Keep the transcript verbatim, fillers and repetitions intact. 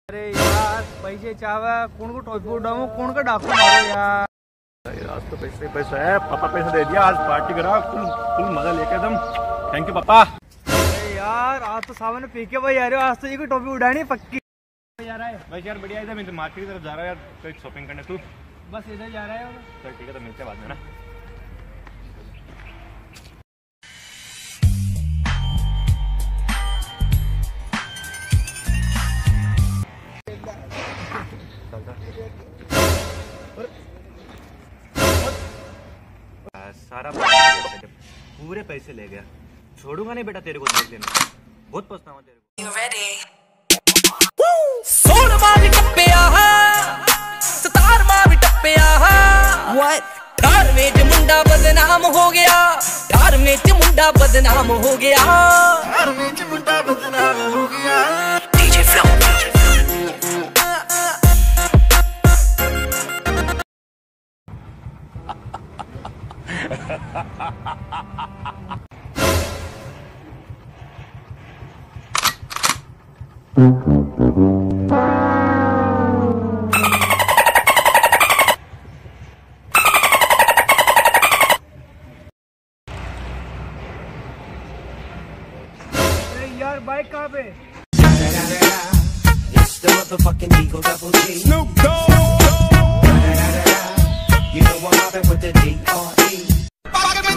अरे यार पैसे चाहवा कौन को टॉप उड़ाऊं कौन का डाकू मारो यार। आज तो पैसे पैसा है, पापा पैसा दे दिया, आज पार्टी करा फुल फुल मजा लेके एकदम। थैंक यू पापा। अरे यार आज तो सावन पी के भाई यार, आज तो ये कोई टोपी उड़ानी पक्की यार है। बस यार बढ़िया है, मैं तो मार्केट की तरफ जा रहा है यार, कोई शॉपिंग करने। तू बस इधर जा रहा है। चल ठीक है, तो मिलते हैं बाद में ना। सारा पूरे पैसे ले गया, छोड़ूंगा नहीं बेटा तेरे को, देख लेना बहुत पछतावा तेरे को। सोल मावी टप्पिया सतार मावी टप्पिया ठार में च मुंडा बदनाम हो गया, ठार में च मुंडा बदनाम हो गया, ठार में च मुंडा बदनाम हो गया। डीजे फ्लो यार बाइक कहाँ पे? It's the motherfucking Eagle Double G. Snoop Dogg. You know I'm mobbing with the D R E.